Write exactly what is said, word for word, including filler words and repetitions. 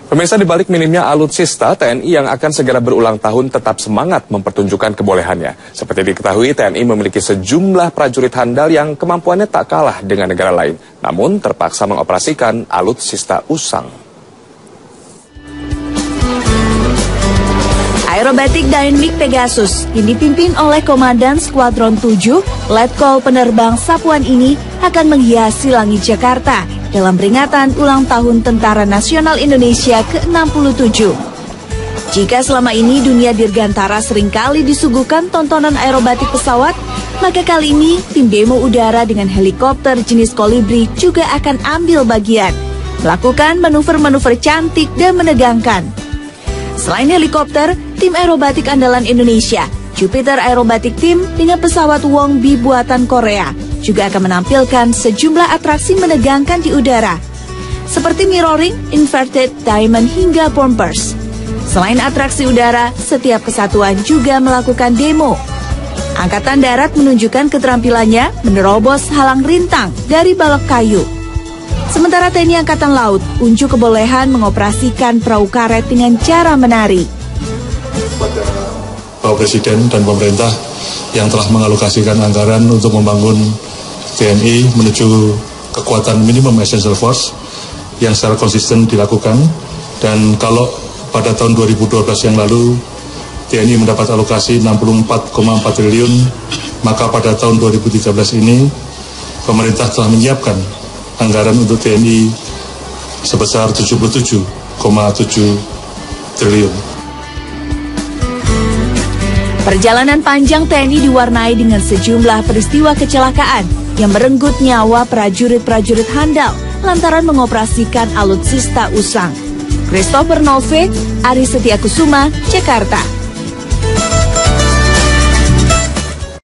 Pemirsa, di balik minimnya alutsista, T N I yang akan segera berulang tahun tetap semangat mempertunjukkan kebolehannya. Seperti diketahui, T N I memiliki sejumlah prajurit handal yang kemampuannya tak kalah dengan negara lain, namun terpaksa mengoperasikan alutsista usang. Aerobatik Dynamic Pegasus yang dipimpin oleh Komandan Skuadron tujuh, Letkol Penerbang Sapuan ini akan menghiasi langit Jakarta dalam peringatan ulang tahun Tentara Nasional Indonesia ke enam puluh tujuh. Jika selama ini dunia dirgantara seringkali disuguhkan tontonan aerobatik pesawat, maka kali ini tim demo udara dengan helikopter jenis Kolibri juga akan ambil bagian, melakukan manuver-manuver cantik dan menegangkan. Selain helikopter, tim aerobatik andalan Indonesia, Jupiter Aerobatic Team dengan pesawat Wongbi buatan Korea, juga akan menampilkan sejumlah atraksi menegangkan di udara, seperti mirroring, inverted diamond hingga bombers. Selain atraksi udara, setiap kesatuan juga melakukan demo. Angkatan Darat menunjukkan keterampilannya menerobos halang rintang dari balok kayu. Sementara T N I Angkatan Laut unjuk kebolehan mengoperasikan perahu karet dengan cara menari. Pada Bapak Presiden dan pemerintah yang telah mengalokasikan anggaran untuk membangun T N I menuju kekuatan minimum essential force yang secara konsisten dilakukan, dan kalau pada tahun dua ribu dua belas yang lalu T N I mendapat alokasi enam puluh empat koma empat triliun, maka pada tahun dua ribu tiga belas ini pemerintah telah menyiapkan anggaran untuk T N I sebesar tujuh puluh tujuh koma tujuh triliun. Perjalanan panjang T N I diwarnai dengan sejumlah peristiwa kecelakaan yang merenggut nyawa prajurit-prajurit handal lantaran mengoperasikan alutsista usang. Christopher Nove, Ari Setiakusuma, Jakarta.